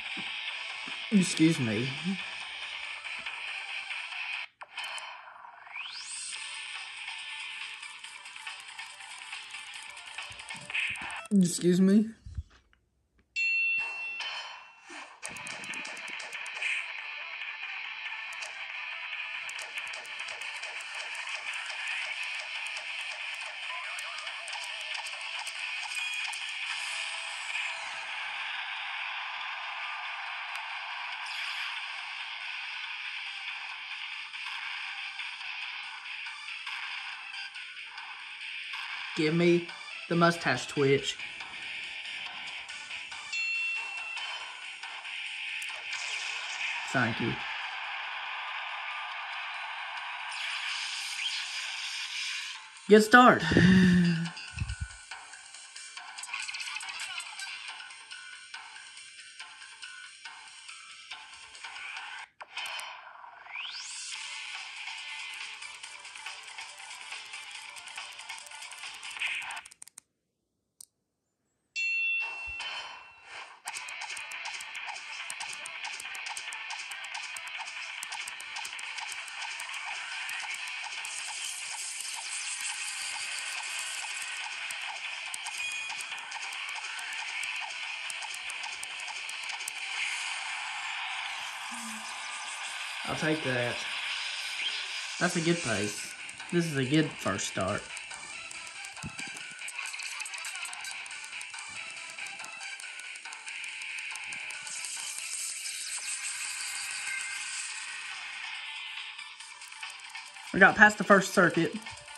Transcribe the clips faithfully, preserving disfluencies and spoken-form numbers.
Excuse me. Excuse me. Give me the mustache twitch. Thank you. Get started. I'll take that. That's a good pace. This is a good first start. We got past the first circuit.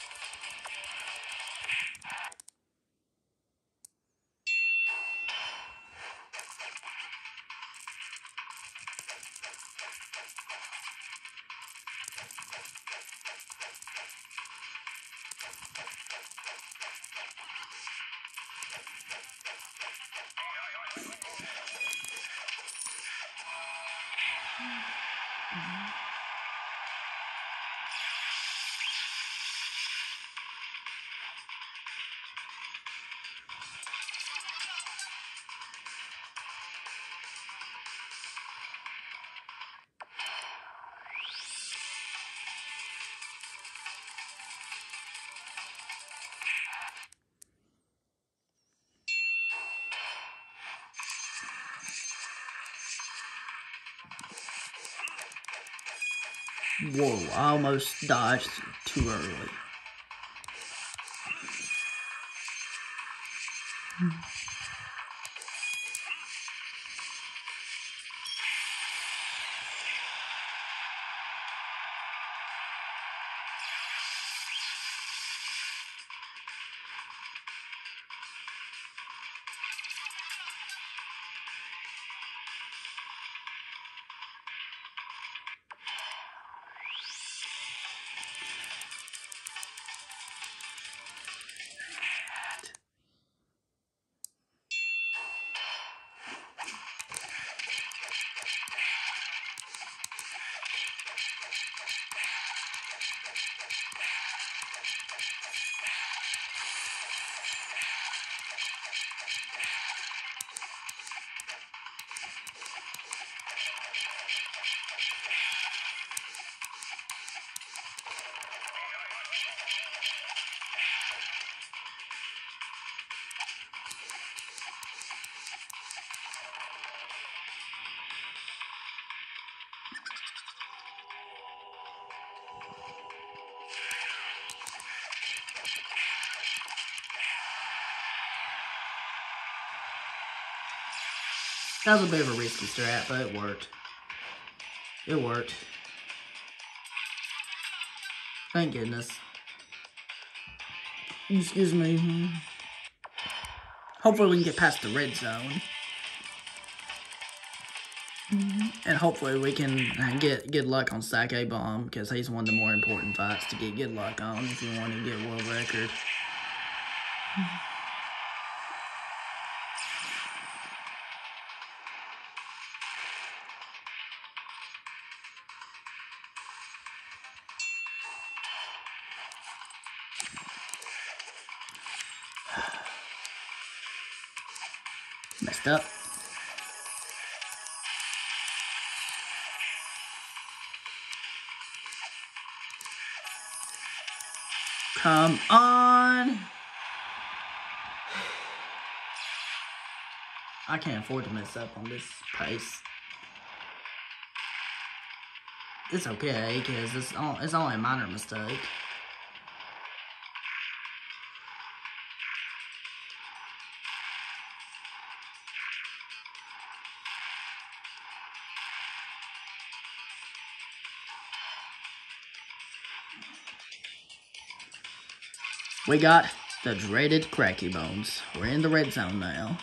Whoa, I almost dodged too early. That was a bit of a risky strat, but it worked. It worked. Thank goodness. Excuse me. Hopefully we can get past the red zone. And hopefully we can get good luck on Sake Bomb, because he's one of the more important fights to get good luck on if you want to get world record. Messed up. Come on. I can't afford to mess up on this pace. It's okay, because it's, it's only a minor mistake. We got the dreaded Cracky Bones. We're in the red zone now.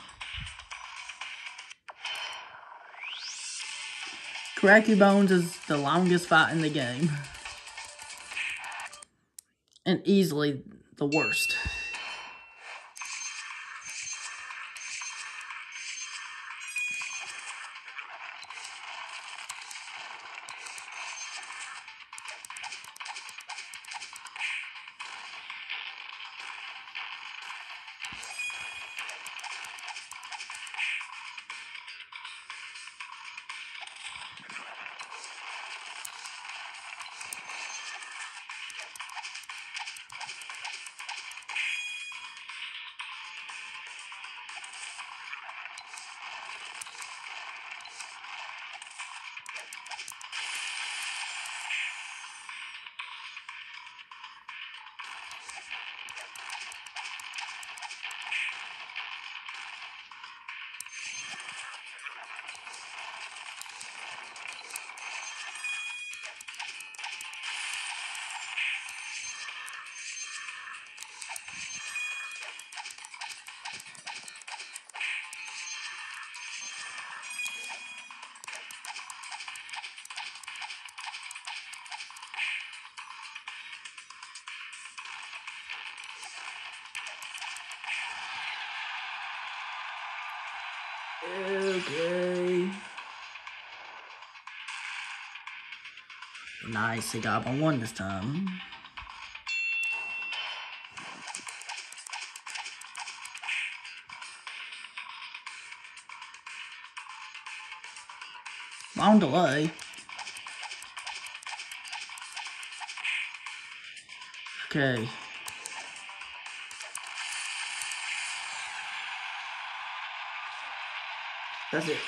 Cracky Bones is the longest fight in the game. And easily the worst. Okay. Nice, he got on one this time. Long delay. Okay. That's it.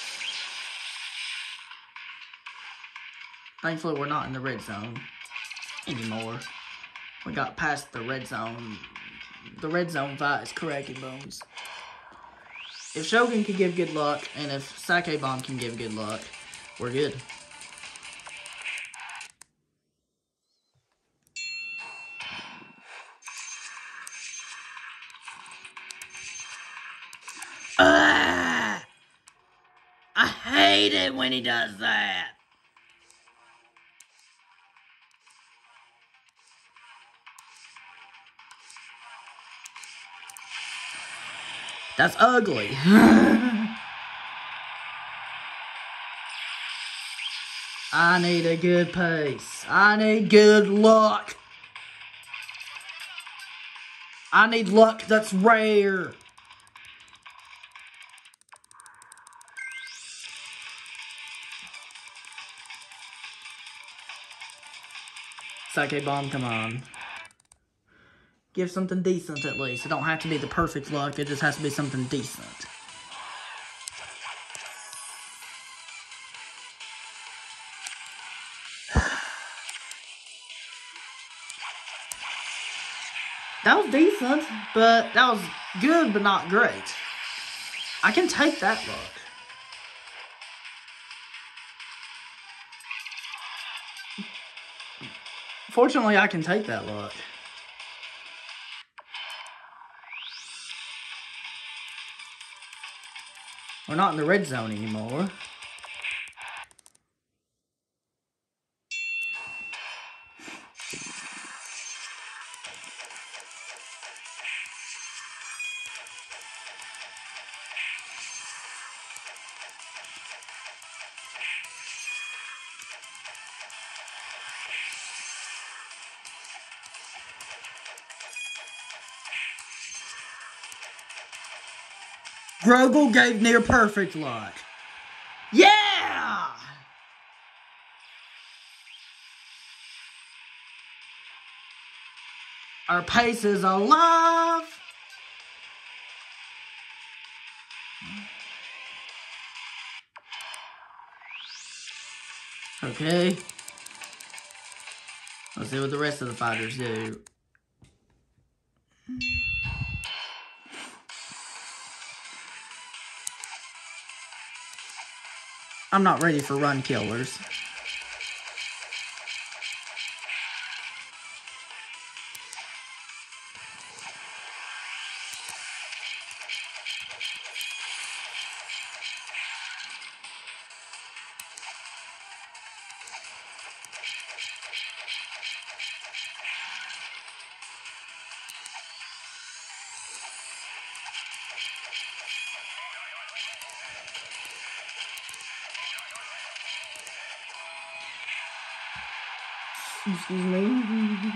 Thankfully, we're not in the red zone anymore. We got past the red zone. The red zone fight is Cracky Bones. If Shogun can give good luck, and if Sake Bomb can give good luck, we're good. Ah! I hate it when he does that. That's ugly. I need a good pace. I need good luck. I need luck that's rare. Sake Bomb, come on. Give something decent at least. It don't have to be the perfect luck. It just has to be something decent. That was decent, but that was good, but not great. I can take that luck. Fortunately, I can take that luck. We're not in the red zone anymore. Groggle gave near perfect luck. Yeah! Our pace is alive. Okay. Let's see what the rest of the fighters do. I'm not ready for run killers. Excuse me.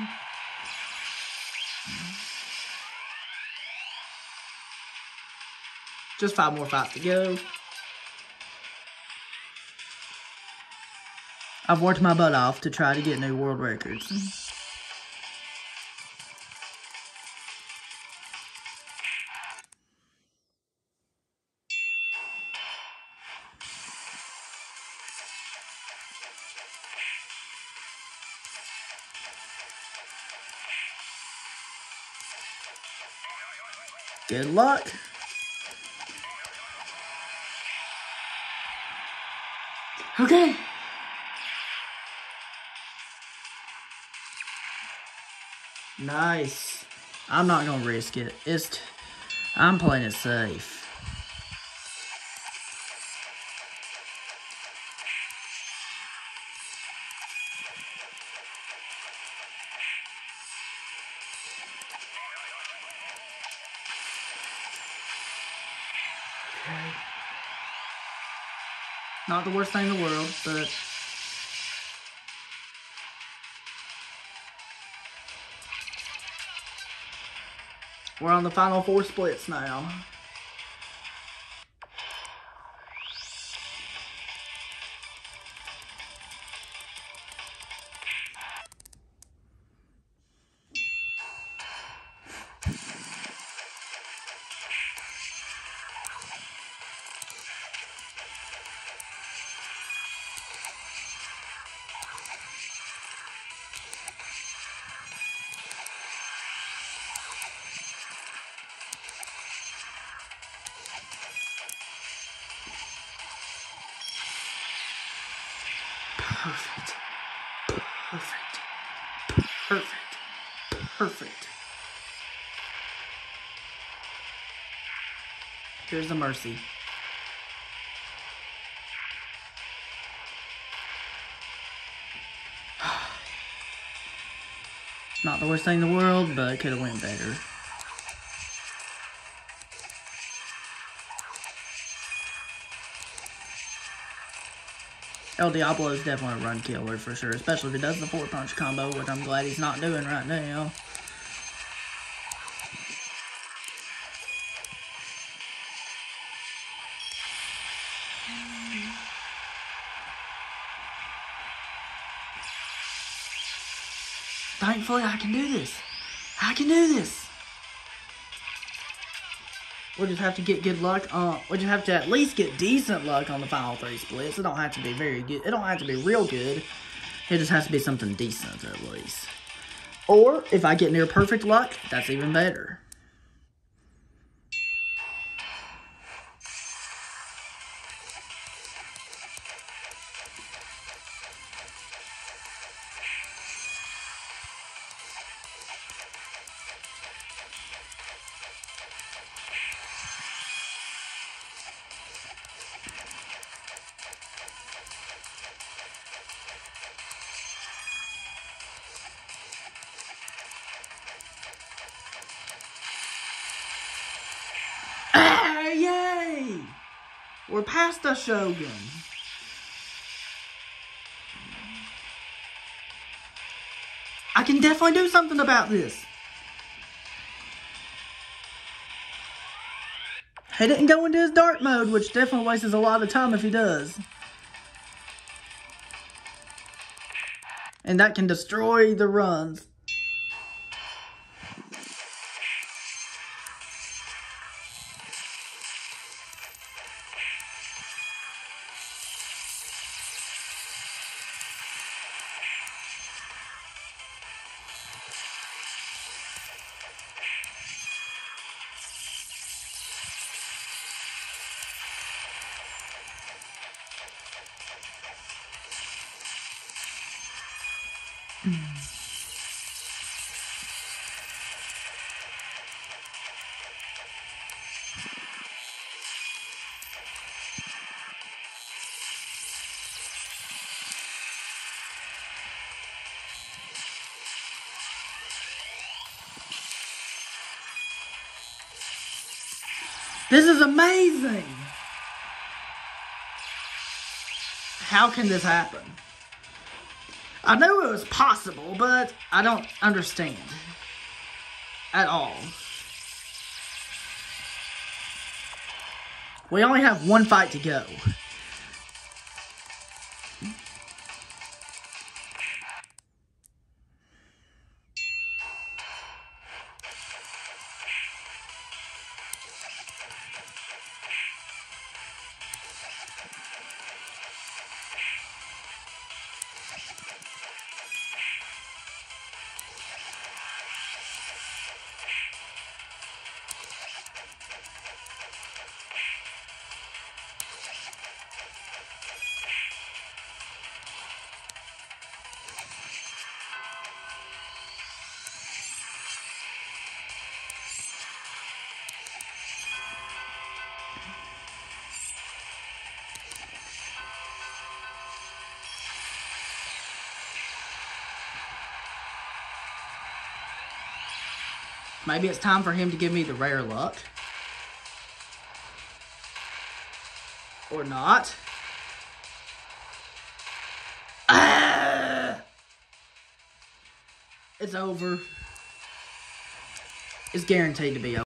Just five more fights to go. I've worked my butt off to try to get new world records. Good luck. Okay. Nice. I'm not gonna risk it. It's t I'm playing it safe. Okay. Not the worst thing in the world, but we're on the final four splits now. Perfect. Perfect. Perfect. Perfect. Here's the mercy. Not the worst thing in the world, but it could have went better. El Diablo is definitely a run killer for sure, especially if he does the four punch combo, which I'm glad he's not doing right now. Thankfully, I can do this. I can do this. We'll just have to get good luck. Uh, we'll just have to at least get decent luck on the final three splits. It don't have to be very good. It don't have to be real good. It just has to be something decent at least. Or if I get near perfect luck, that's even better. Yay! We're past the Shogun. I can definitely do something about this. He didn't go into his dark mode, which definitely wastes a lot of time if he does. And that can destroy the runs. This is amazing! How can this happen? I knew it was possible, but I don't understand. At all. We only have one fight to go. Maybe it's time for him to give me the rare luck. Or not. Ah! It's over. It's guaranteed to be over.